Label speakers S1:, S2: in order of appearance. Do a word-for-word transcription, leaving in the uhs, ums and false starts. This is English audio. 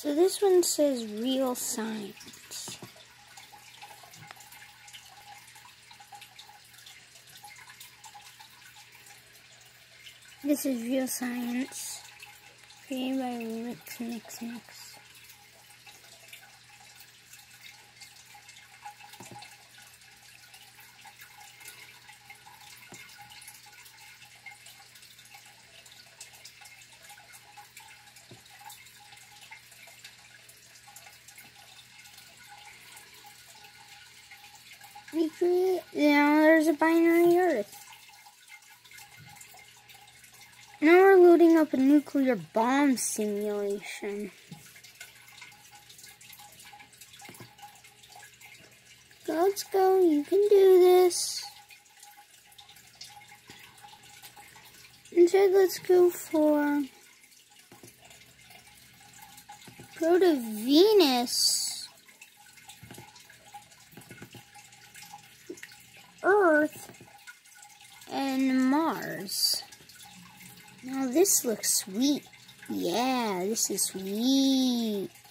S1: So this one says real science. This is real science. Created by Rick Mix Mix. We create, now there's a binary Earth. Now we're loading up a nuclear bomb simulation. Let's go, you can do this. Instead, let's go for go to Venus, Earth, and Mars. Now this looks sweet. Yeah, this is sweet.